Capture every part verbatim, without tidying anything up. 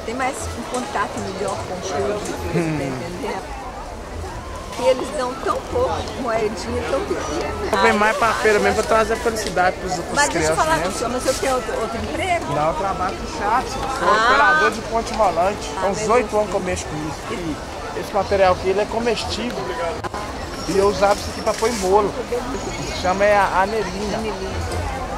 tem mais um contato melhor com o público, hum. tá entendendo? E eles dão tão pouco, moedinha tão pequena. Eu venho mais pra feira mesmo pra trazer felicidade pros, pros mas crianças. Mas deixa eu falar mesmo. com o senhor, mas o senhor tem outro, outro emprego? Não, eu trabalho com chat, sou ah. operador de ponte rolante. Há ah, uns oito anos que eu mexo com isso. E esse material aqui ele é comestível. E eu usava isso aqui pra pôr em bolo. Chama é a anelina. anelina.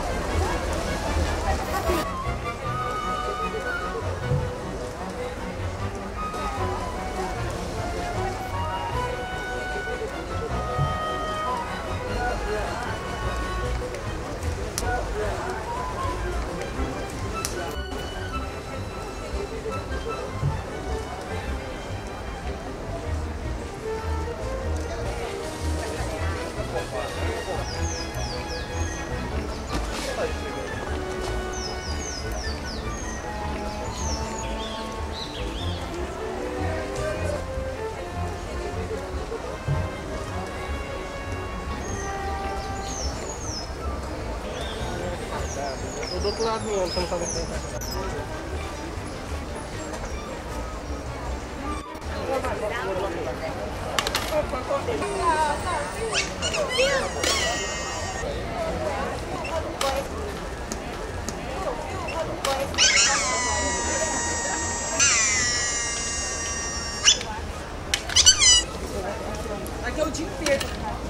Do outro lado do ano, você não tá vendo. Aqui é o dia inteiro.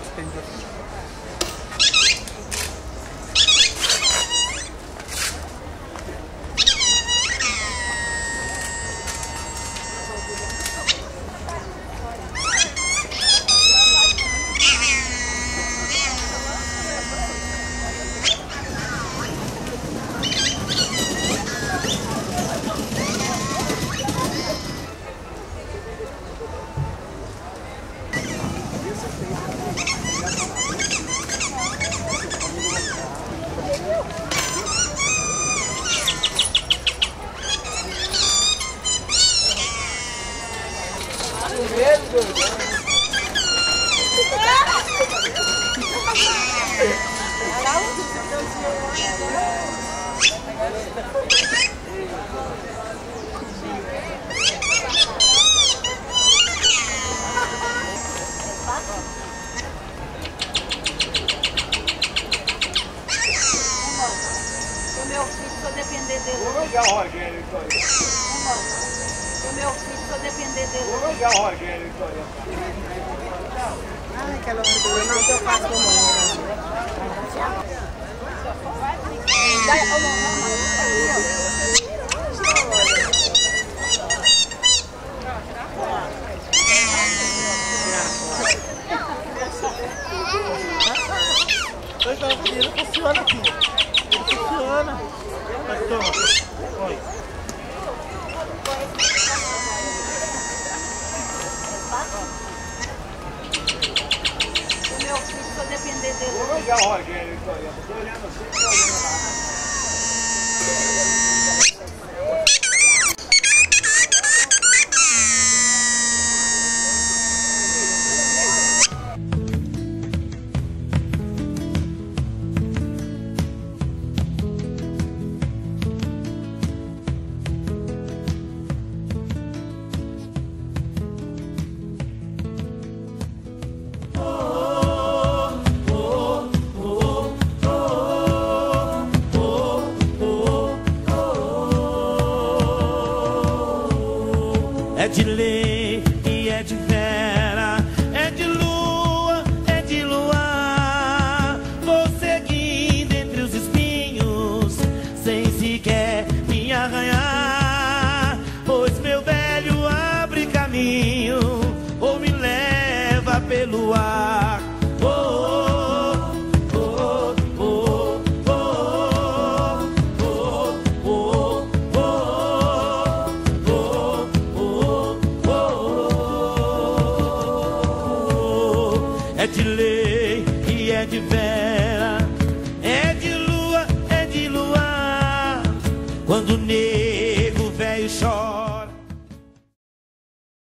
Meu filho, se eu depender dele. Vou ligar o Rogério, Vitória. O meu filho, se eu depender dele. Vou ligar o Rogério, Vitória. Ai, aquela hora não que eu faço com a mãe. Ele funciona aqui. Ele funciona. Mas toma. Olha. O meu filho, se eu depender dele. Vou ligar o Rogério, Vitória. Estou olhando assim, estou olhando lá. É de lei e é de vera, é de lua, é de luar. Vou seguindo entre os espinhos, sem sequer me arranhar. Pois meu velho abre caminho, ou me leva pelo ar. É de lei e é de vera, é de lua, é de luar. Quando nele